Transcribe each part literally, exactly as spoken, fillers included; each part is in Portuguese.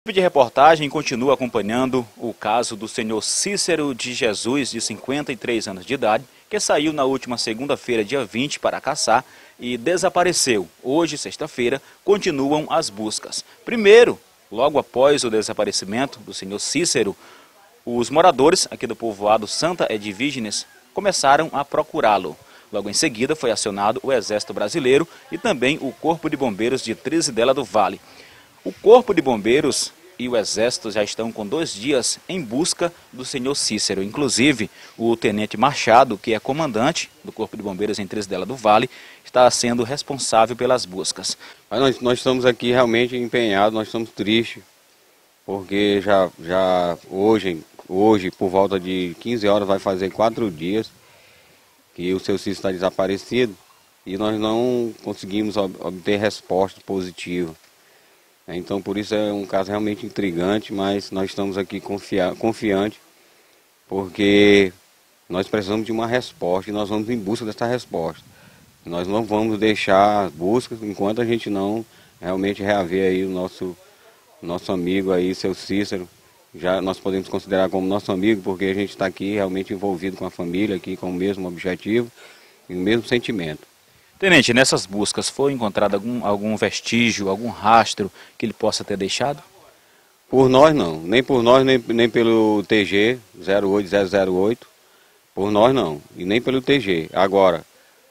A equipe de reportagem continua acompanhando o caso do senhor Cícero de Jesus, de cinquenta e três anos de idade, que saiu na última segunda-feira, dia vinte, para caçar e desapareceu. Hoje, sexta-feira, continuam as buscas. Primeiro, logo após o desaparecimento do senhor Cícero, os moradores aqui do povoado Santa Edvígenes começaram a procurá-lo. Logo em seguida foi acionado o Exército Brasileiro e também o Corpo de Bombeiros de Trizidela do Vale. O Corpo de Bombeiros e o Exército já estão com dois dias em busca do senhor Cícero. Inclusive, o Tenente Machado, que é comandante do Corpo de Bombeiros em Trizidela do Vale, está sendo responsável pelas buscas. Mas nós, nós estamos aqui realmente empenhados, nós estamos tristes, porque já, já hoje, hoje, por volta de quinze horas, vai fazer quatro dias que o seu Cícero está desaparecido e nós não conseguimos obter resposta positiva. Então, por isso é um caso realmente intrigante, mas nós estamos aqui confia confiantes, porque nós precisamos de uma resposta e nós vamos em busca dessa resposta. Nós não vamos deixar as buscas enquanto a gente não realmente reaver aí o nosso, nosso amigo aí, seu Cícero. Já nós podemos considerar como nosso amigo, porque a gente está aqui realmente envolvido com a família, aqui com o mesmo objetivo e o mesmo sentimento. Tenente, nessas buscas foi encontrado algum, algum vestígio, algum rastro que ele possa ter deixado? Por nós não, nem por nós, nem, nem pelo T G zero oito zero zero oito, por nós não, e nem pelo T G. Agora,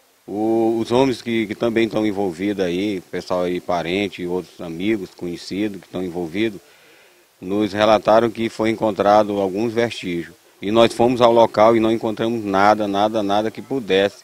o, os homens que, que também estão envolvidos aí, pessoal aí, parente, outros amigos, conhecidos que estão envolvidos, nos relataram que foi encontrado alguns vestígios. E nós fomos ao local e não encontramos nada, nada, nada que pudesse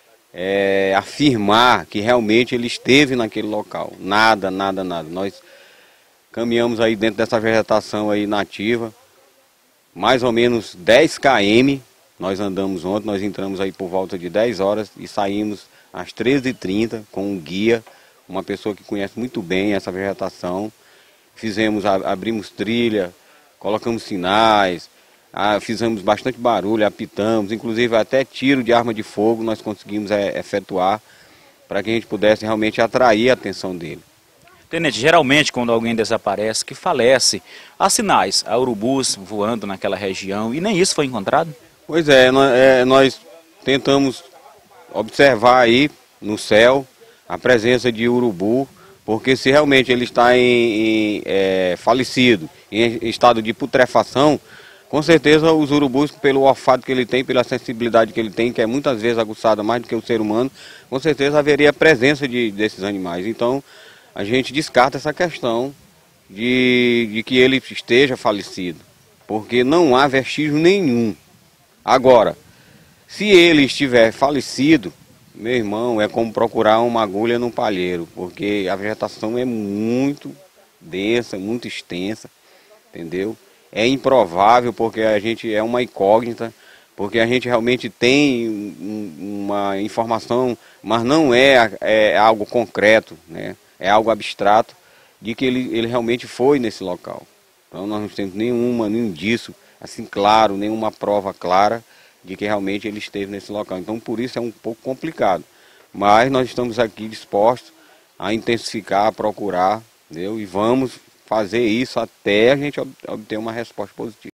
É, afirmar que realmente ele esteve naquele local. Nada, nada, nada. Nós caminhamos aí dentro dessa vegetação aí nativa, mais ou menos dez quilômetros, nós andamos ontem, nós entramos aí por volta de dez horas e saímos às treze e trinta com um guia, uma pessoa que conhece muito bem essa vegetação. Fizemos, abrimos trilha, colocamos sinais, Ah, fizemos bastante barulho, apitamos, inclusive até tiro de arma de fogo nós conseguimos é, efetuar para que a gente pudesse realmente atrair a atenção dele. Tenente, geralmente quando alguém desaparece, que falece, há sinais, há urubus voando naquela região e nem isso foi encontrado? Pois é, nós, é, nós tentamos observar aí no céu a presença de urubu, porque se realmente ele está em, em, é, falecido, em estado de putrefação, com certeza os urubus, pelo olfato que ele tem, pela sensibilidade que ele tem, que é muitas vezes aguçada mais do que o ser humano, com certeza haveria presença de, desses animais. Então a gente descarta essa questão de, de que ele esteja falecido, porque não há vestígio nenhum. Agora, se ele estiver falecido, meu irmão, é como procurar uma agulha num palheiro, porque a vegetação é muito densa, muito extensa, entendeu? É improvável porque a gente é uma incógnita, porque a gente realmente tem uma informação, mas não é, é algo concreto, né? É algo abstrato de que ele, ele realmente foi nesse local. Então nós não temos nenhuma, nenhum indício, assim claro, nenhuma prova clara de que realmente ele esteve nesse local. Então por isso é um pouco complicado. Mas nós estamos aqui dispostos a intensificar, a procurar, entendeu? E vamos fazer isso até a gente obter uma resposta positiva.